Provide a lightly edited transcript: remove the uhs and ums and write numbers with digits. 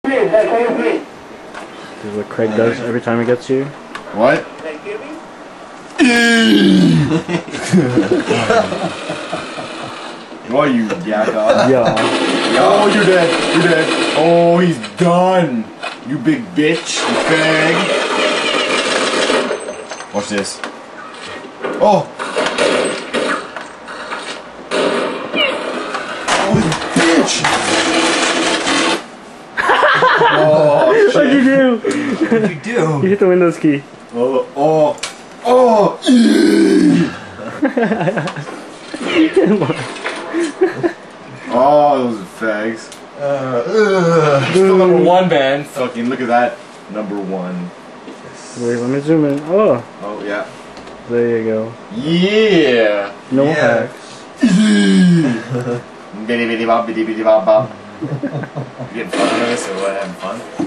This is what Craig does every time he gets you. What? Oh, you yaga. Yeah. Oh, you're dead. You're dead. Oh, he's done. You big bitch. You fag. Watch this. Oh. Oh, you bitch. Oh, shit. What'd you do? What'd you do? You hit the Windows key. Oh, oh, oh. Oh, those fags. Still number one, man. Fucking look at that. Number one. Wait, let me zoom in. Oh. Oh, yeah. There you go. Yeah. No hacks. Bitty bitty bop, bitty bitty bop bop. You getting fun with this or what? Having fun?